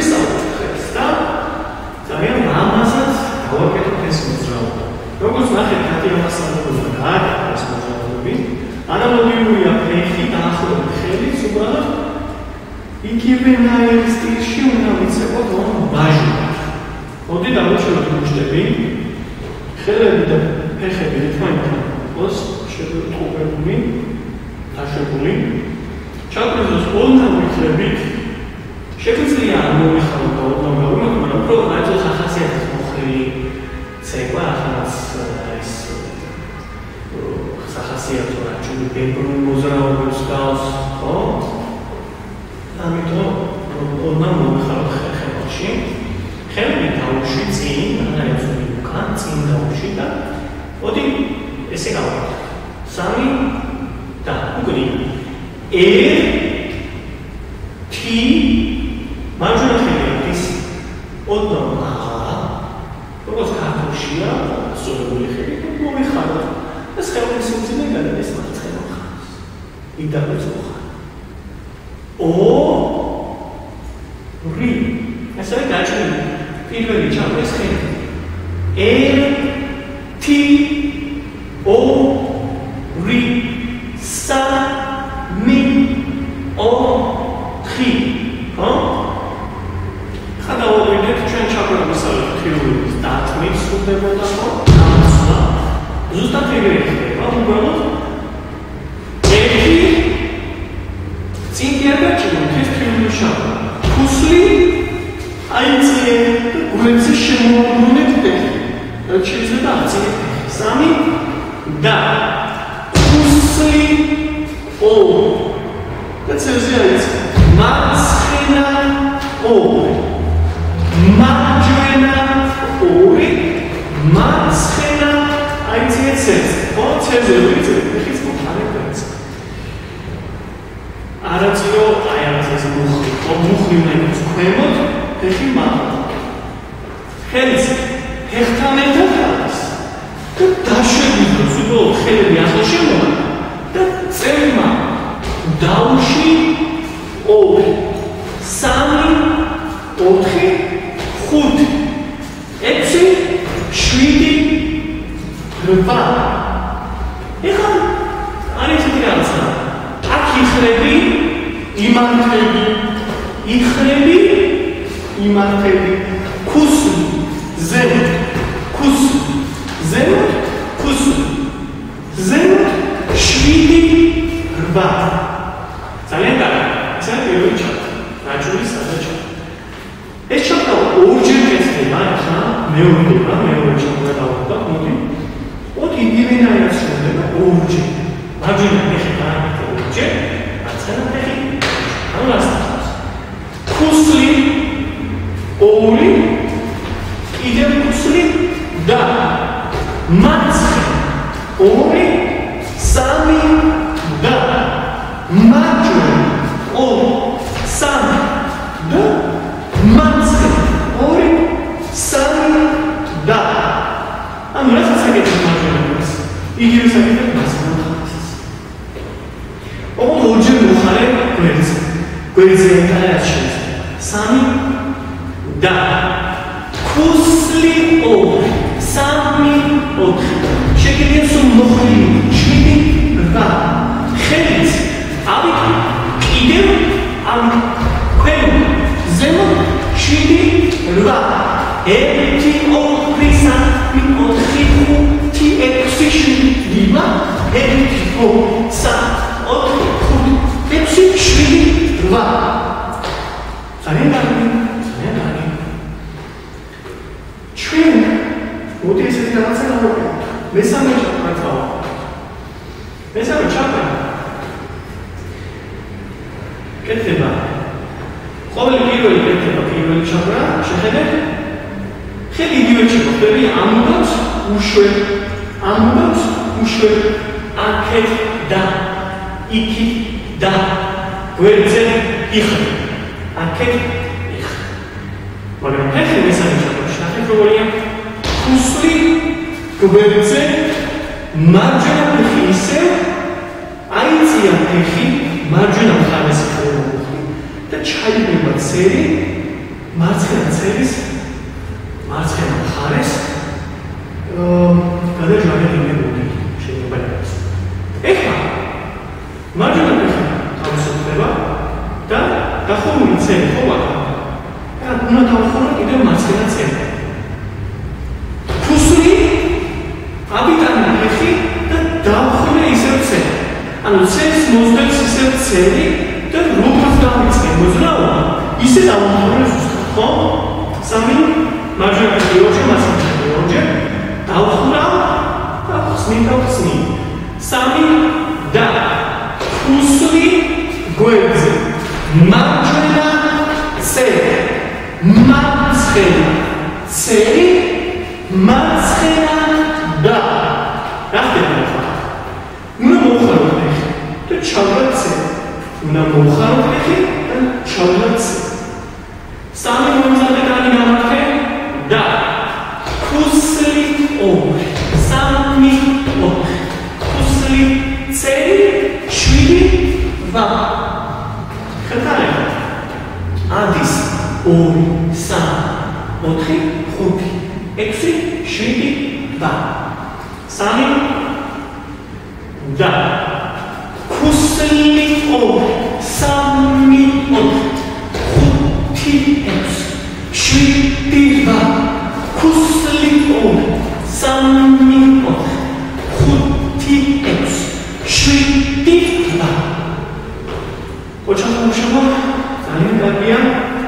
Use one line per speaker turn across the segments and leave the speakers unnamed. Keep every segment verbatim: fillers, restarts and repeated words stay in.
ვისაუბრეთ და ძალიან ლამაზად დავაკეთოთ ეს მოძრაობა. როგორც ნახეთ, კატიანასალობობა გააკეთა ეს მოძრაობები. ანალოგიურია ფეხი, დაახლოებით ხელიც უბრალოდ იგივენაირ სტილში უნდა ვიცეყოთ რომ ვაჟნოთ. მოდი დავუჩვენოთ მუშტები. ხელები და ფეხები ერთმანეთთან ყოს შეგუყურებული, დაშებული. ჩაგვიზოს ორი მხრებით. შეგვიძლია მოვიხაროთ და ოდნავ გავიმოთ, მაგრამ უფრო რაიცოს ახასიათებს მოხრილი ცეკვა, ახალაც ის სახასიათო რა ჩვენი ბებრული მოძრაობებს გავს, ხო? ამიტომ ოდნავ მოვიხაროთ ხელში. ხელები დაუშვი წინ, რაიცო უკან, წინ დაუშვი და მოდი ესე გავაკეთოთ. სამი და უკვე ერთი მარჯვენა ხელი ის ოდნავ აღარ როგორც ქართულშია სწორებული ხელი მოვიხაროთ ეს ხელი სიმძიმე გადადის მარცხენა მხარეს იდაბლებს მოხარ ო რი ესე გაჩვენე პირველი ჩამეს ხელი ერთი ო რი სა მი ო ხი ხო? ხადავობინეთ ჩვენ ჩაგვამოსალეთ ხილულის დათმის სრულდებოდა ხო? ამასლა ზუსტად ეგრე ხდება უბრალოდ ერთი წინ გადაჭიმოთ ეს ხილული შავა ქუსლი აიწიე გვერდზე შემოუბრუნეთ ფეხი რაც შეიძლება აწიე სამი და ქუსლი ო რაც შეიძლება მარცხენა ორი მარჯვენა ორი მარცხენა აიწიე ცეს ხო ცეზე ვიწევ ხის მომხარებაც არაწიო აი ამას ეს მუხლი ხო მუხლი უნდა იყოს ქვემოთ ფეხი მაღლა ხელს ფეხთან ერთად არის და დაშვებინოს უბრალოდ ხელები ახლა შემოვა და წერმა დაუში ორი, სამი, ოთხი, ხუთი, ექვსი, შვიდი, რვა. ეხლა არის ისეთი რაღაცა. აქ იხრები, იმართები, იხრები, იმართები, ქუსლი, ზემოთ, ქუსლი, ზემოთ, ქუსლი, ზემოთ, შვიდი, რვა. ძალიან კარგი. ეს პირველი ჩატა. რაჭული სადაჭა. ეს ჩატა ორჯერ კეთდება, ახლა მეორდება, მეორე ჩატა დავუდგა, მოდი. ორი იგივენაირად შევდება ორჯერ. მარჯვენა ფეხი დააკეთე ორჯერ, მარცხენა ფეხი. ანუ რასთან? ქუსლი ორი, კიდევ ქუსლი და მარცხენა ორი, სამი და მარჯვენა ორი, სამი და მარცხენა ორი, სამი და ანუ რასაც აკეთებ მარჯვენას იგივე საკეთებ მარცხენა მხარეს ოღონდ ორჯერ მოხარე გვერდზე გვერდზე ეკარაც შეიძლება სამი და ქუსლი ორი, სამი, ოთხი შეგიძლია სულ მოხდილი შვიდი, რვა ხელით ავიქ კიდევ ამ ქვემოთ ზემოთ შვიდი, რვა ერთი, ორი, სამი, ოთხი, ხუთი, ექვსი, შვიდი, რვა ერთი, ორი, სამი, ოთხი, ხუთი, ექვსი, შვიდი, რვა ძალიან კარგი, ძალიან კარგი ჩვენ მოდი ესეთი რაღაცა გავაკეთოთ მესამე ჩაკრა მესამე ჩაკრა კეთება ყოველი პირველი კეთება პირველი ჩაკრა შეხედეთ ხელი იგივე ჩაკრები ამბობს უშვებ ამბობს უშვებ აქეთ და იქით და გვერდზე იხრებ აქეთ იხრებ მაგრამ ფეხი მესამე ჩაკრაში ნახეთ როგორია ქუსლი გვერდზე მარჯვენა ფეხი ისევ აიწია ფეხი მარჯვენა მხარეს ხელ და ჩაიდება ცერი მარცხენა წერის მარცხენა მხარეს გადაჯვარედინებული შეიძლება იყოს. ეხლა მარჯვენა ფეხი თავისუფლდება და დახურული წელი ხო ვაკა და უნდა დავხურო კიდევ მარცხენა წელი. ფუსლი აბიტანა ფეხი და დავხურე ისევ წელი. ანუ წელს მოძებს ისევ წელი და როგორც დავიწყე მოძრაობა ისე დავხურე ზუსტად ხო? სამი მარჯვენა ფეხი ორჯერ მარცხენა ფეხი ორჯერ დავხურავ და ხსნი დავხსნი. სამი და ფუსლი გვერდზე მარჯვენა წელი მარცხენა წელი მარცხენა და რა ხდება ახლა? უნდა მოვხარო ფეხი და ჩავდრა წელი. უნდა მოვხარო ფეხი და ჩავდრა წელი. სამი მომზადებანი გამართე და ფუსლი ორი სამი ოთხი ფუსლი წელი შვიდი რვა ხეთარება ადის ორი სამი ოთხი ხუთი ექვსი შვიდი რვა სამი და ფუსლი ორი სამი ოთხი ხუთი ექვსი შვიდი რვა ფუსლი ორი სამი ოთხი ხუთი ექვსი შვიდი რვა ოჩახმუშობა ძალიან კარგია.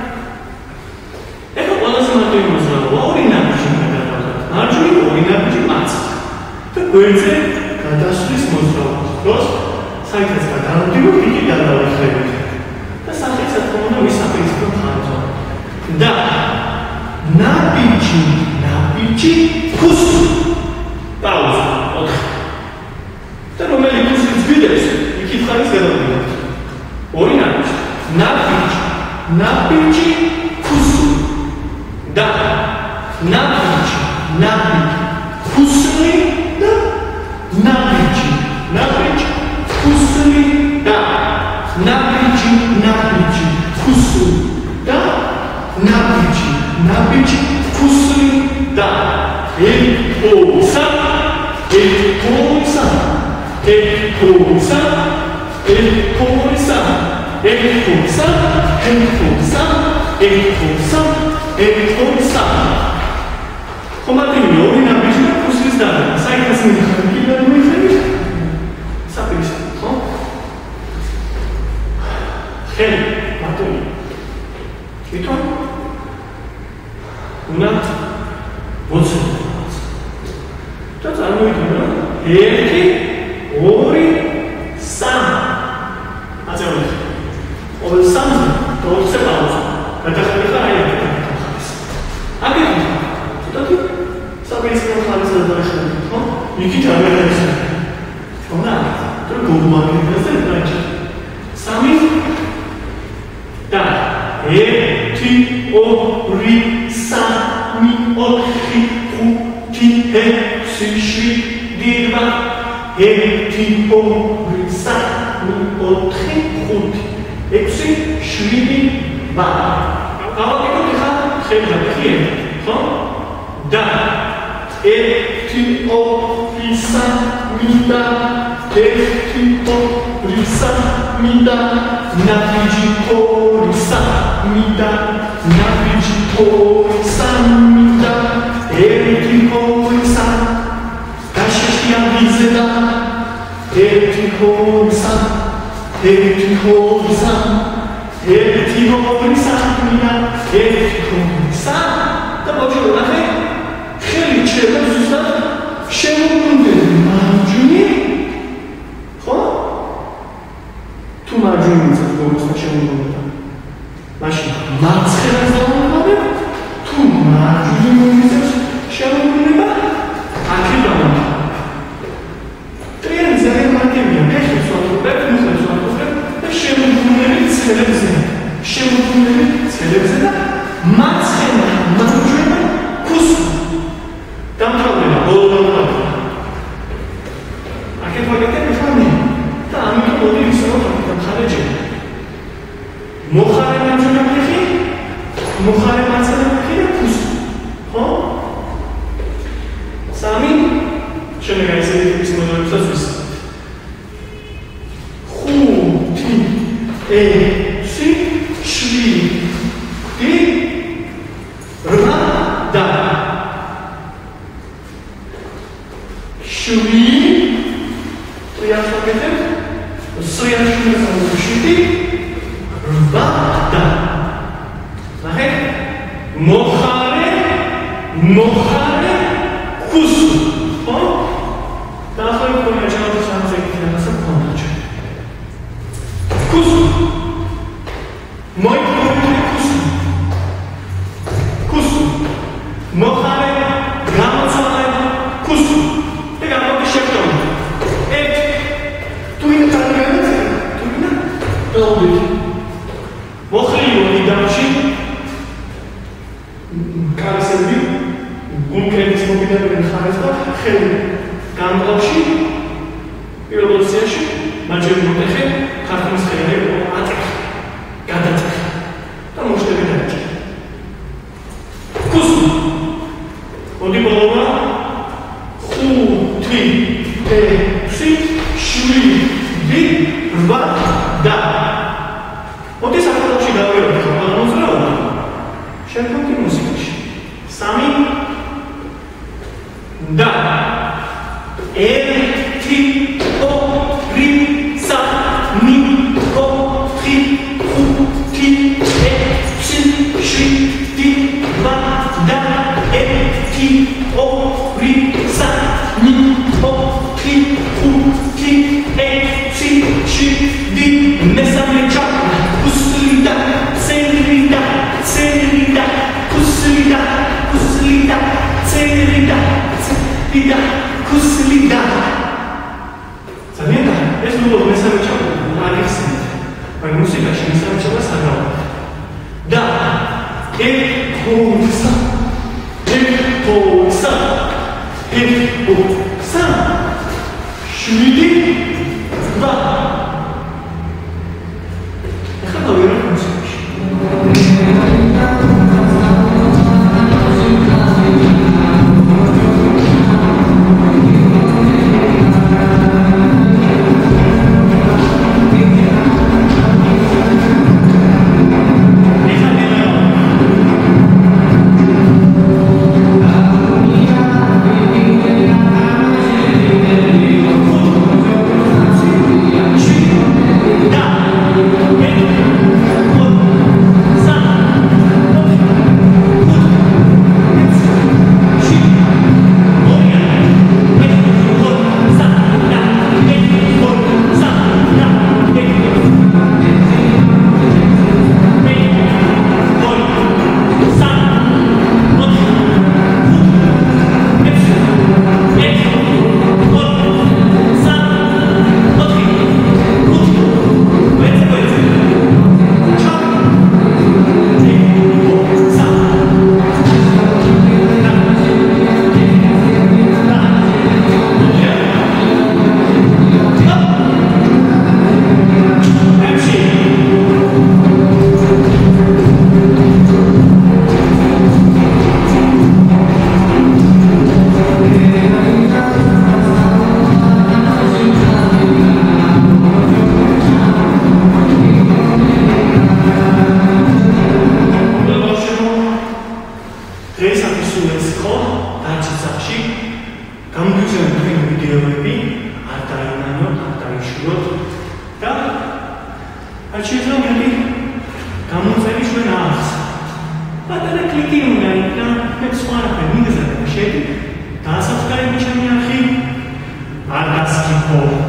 ეხლა ყველაზე მარტივი მოძრაობა ორი ნაბიჯი გადავდოთ. მარჯვნივ ორი ნაბიჯი მარცხნივ და გვერდზე გადასვლის მოძრაობა. დროს საერთოდ გადავდივით, იგი გადავიხლებთ და სახით საქმეა ვისაფრისფრო ხარჯვა. და ნაბიჯი ნაბიჯი ფუსლი პაუზა ოთხი და რომელი ფუსლი ძვირებს იქით ხარის გადავდივით. ორი ნაბიჯი ნაბიჯი ნაბიჯი ფუსლი და ნაბიჯი ნაბიჯი ფუსლი და ნაბიჯი ნაბიჯი ფუსლი და ნაბიჯი ნაბიჯი ფუსლი და ნაბიჯი ნაბიჯი ფუსლი და ეკოცა ეკოცა ეკოცა ეკოცა ეკოცა ეკოცა ეკოცა ეკოცა ხომატი ორი ნაბიჯი და ფუსლის და საერთოდ მიხარი და მოიხები საფრის ხო? ხელი მარტივი თვითონ უნდა მოძრაობა და წარმოვიდგინე რომ ერთი ორი სამი აწევდი ყოველ სამზე დოოცე პაუზა გადახდება აი აქ გადახდეს აგები ცოტათი საბერძნო ხალხზე დაიხსნა ხო იქით არ გადაიხსნა თქონა თუ გოგმაგებაზე დაიჭირა სამი და ერთი ორი სამი ოთხი ხუთი ექვსი შვიდი რვა ერთი ორი სამი ოთხი ხუთი ექვსი შვიდი რვა გავაკეთოთ ახლა ხელი დაფიქრეთ ხო და ერთი ორი სამი და ერთი ორი სამი და ნაბიჯი ორი სამი და ნაბიჯი ორი სამი და ერთი ორი სამი გაშეში ამბიძე და ერთი ორი სამი ერთი ორი სამი ერთი ორი სამი და ერთი ორი სამი და მოჭრა ნახე ხელი ჩერდა ზუსტად შემოგვიმდები მარჯვნივ ხო? თუ მარჯვნივ წაგვიგოს და შემოგვიმდები მაშინ მარცხენას დავამთავრებ თუ მარჯვნივ მიწევს შემოგვიმდება აქეთ დავამთავრებ ტრიანი ძალიან მარტივია ფეხებს ვაკეთებ, მუხლებს ვაკეთებ და შემოგვიმდები ცელებზე შემოგვიმდები ცელებზე და მარცხენა მარჯვენა ფუსლი სამი შემდეგ აი ესეთი ტიპის მოდელებსაც ვისწავლეთ. ხუთი, ექვსი, შვიდი, რვა და შვიდი ტრიას ვაკეთებ. სრიალში შვიდი, რვა და ნახეთ მოხარე მოხარე ქუსუ ხო? დაახლოებით თქვენი ჩანაწერის ამზეკით რაღაცა გქონდა ჩვენ. ქუსუ მოიხმოვით ქუსუ ქუსუ მოხარე გამოცვალე ქუსუ და გამოდი შექმნა. ერთ თუინა თანგანაც თუინა დოლდი მოხლიო მიდამში კარისები გუნკერის მოგიდებელი ხარეს და ხელი გამყავში პირველ პოზიციაში მაჯერი მოტეხე ქართლის ხელი ატეხე გადაწეხე და მოშტები დაიჭი ქუსუ მოდი ბოლომა ხუთი ექვსი შვიდი რვა და მოდი საქართველოში გავიაროთ ხო მოძრაობა შემდგომი მუსიკაში სამი და ერთი ორი სამი ოთხი ხუთი ექვსი შვიდი რვა და ერთი ორი სამი ოთხი ხუთი ექვსი შვიდი მესამე ჩაკრა ქუსლიდა წერიდა წერიდა ქუსლიდა ქუსლიდა წერიდა წერიდა ქუსლიდა ძალიან ეს ნუ მესამე ჩაკრა მაგისით მაგრამ მუსიკაში მესამე ჩაკრა საგავო და ეკოცა ეკოცა ეკოცა შვიდი რვა ახლა გავიაროთ მუსიკაში და subscribe-ი ჩემი არხი არ გასკიფო